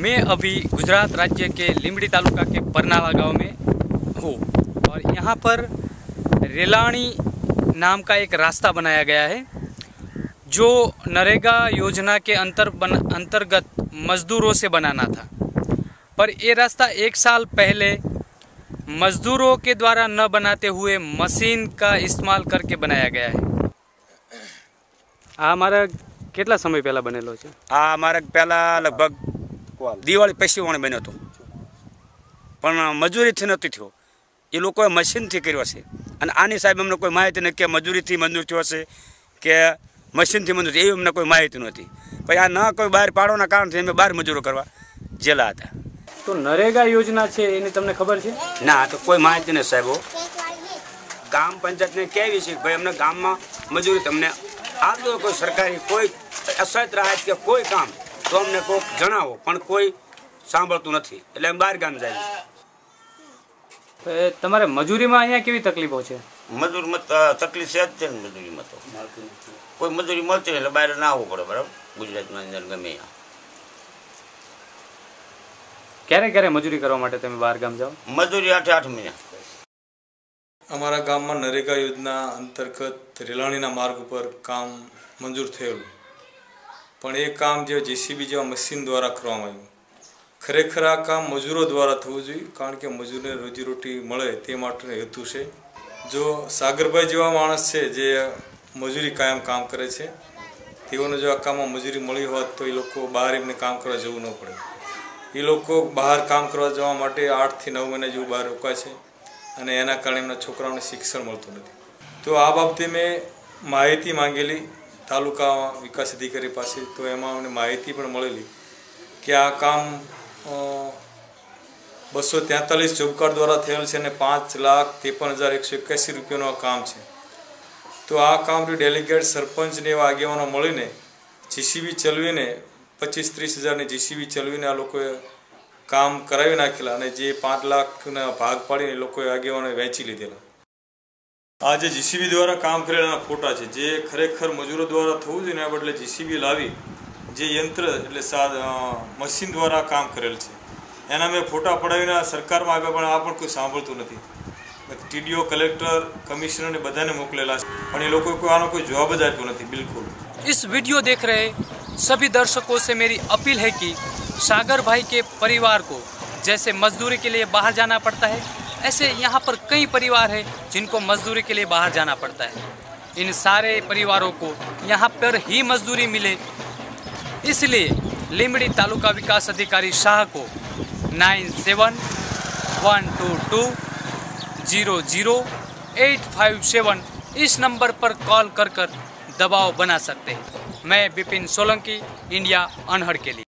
मैं अभी गुजरात राज्य के લીંબડી तालुका के परनाला गांव में हूँ और यहाँ पर रेलाणी नाम का एक रास्ता बनाया गया है जो नरेगा योजना के अंतर्गत मजदूरों से बनाना था। पर ये रास्ता एक साल पहले मजदूरों के द्वारा न बनाते हुए मशीन का इस्तेमाल करके बनाया गया है। हमारा કેટલા સમય પહેલા બનેલો છે? આ અમારે પહેલા લગભગ દિવાળી પછી વણે બન્યો હતો, પણ મજૂરીથી નથી થયો, એ લોકોએ મશીનથી કર્યો છે। અને આની સાહેબ અમને કોઈ માહિતી નથી કે મજૂરીથી મંજૂર થયો છે કે મશીનથી મંજૂર, એવી અમને કોઈ માહિતી નહોતી। પછી આ ન કોઈ બહાર પાડવાના કારણથી અમે બહાર મજૂરો કરવા જેલા હતા। તો નરેગા યોજના છે એની તમને ખબર છે? ના, તો કોઈ માહિતી નથી સાહેબો। ગામ પંચાયતને કહેવી છે ભાઈ અમને ગામમાં મજૂરી તમને આપજો, કોઈ સરકારી કોઈ અસત રાહત કે કોઈ કામ તો અમને કોઈ જણાવો, પણ કોઈ સાંભળતું નથી, એટલે અમે બહાર ગામ જઈએ। તમારે મજૂરીમાં અહીંયા કેવી તકલીફો છે? મજૂરીમાં તકલીફ છે જ છે ને, મજૂરીમાં તો કોઈ મજૂરી મળતી નહીં એટલે બહાર ના આવવું પડે, બરાબર। ગુજરાતમાં અંદર ગમે ત્યાં ક્યારે ક્યારે મજૂરી કરવા માટે તમે બહાર ગામ જાઓ? મજૂરી 8 મહિના। અમારા ગામમાં નરેગા યોજના અંતર્ગત રેલાણીના માર્ગ ઉપર કામ મંજૂર થયેલું, પણ એ કામ જે જેસીબી જેવા મશીન દ્વારા કરવામાં આવ્યું। ખરેખર આ કામ મજૂરો દ્વારા થવું જોઈએ, કારણ કે મજૂરને રોજીરોટી મળે તે માટે હેતુ છે। જો સાગરભાઈ જેવા માણસ છે જે મજૂરી કાયમ કામ કરે છે, તેઓને જો આ કામમાં મજૂરી મળી હોત તો એ લોકો બહાર એમને કામ કરવા જવું ન પડે। એ લોકો બહાર કામ કરવા જવા માટે 8 થી 9 મહિના જેવું બહાર રોકાય છે અને એના કારણે એમના છોકરાઓને શિક્ષણ મળતું નથી। તો આ બાબતે મેં માહિતી માંગેલી તાલુકા વિકાસ અધિકારી પાસે, તો એમાં અમને માહિતી પણ મળેલી કે આ કામ 243 જોબ કાર્ડ દ્વારા થયેલ છે અને 5,53,181 રૂપિયાનું આ કામ છે। તો આ કામ ડેલિગેટ સરપંચને એવા આગેવાનો મળીને જીસીબી ચલાવીને 25-30 હજારની જીસીબી ચલાવીને આ લોકોએ કામ કરાવી નાખેલા અને જે 5 લાખના ભાગ પાડીને એ લોકોએ આગેવાનોએ વહેંચી લીધેલા। આ જે જીસીબી દ્વારા કામ કરેલાના ફોટા છે, જે ખરેખર મજૂરો દ્વારા થવું જોઈએ એના બદલે જીસીબી લાવી જે યંત્ર એટલે મશીન દ્વારા કામ કરેલ છે એના મેં ફોટા પડાવીને સરકારમાં આવ્યા, પણ આ પણ કોઈ સાંભળતું નથી। ટીડીઓ, કલેક્ટર, કમિશનરને બધાને મોકલેલા છે, પણ એ લોકોએ કોઈ આનો કોઈ જવાબ જ આપ્યો નથી બિલકુલ। इस वीडियो देख रहे सभी दर्शकों से मेरी अपील है कि सागर भाई के परिवार को जैसे मजदूरी के लिए बाहर जाना पड़ता है, ऐसे यहाँ पर कई परिवार हैं जिनको मजदूरी के लिए बाहर जाना पड़ता है। इन सारे परिवारों को यहाँ पर ही मजदूरी मिले, इसलिए લીંબડી तालुका विकास अधिकारी शाह को 9712200857 इस नंबर पर कॉल कर दबाव बना सकते हैं। मैं विपिन सोलंकी, इंडिया अनहड़ के लिए।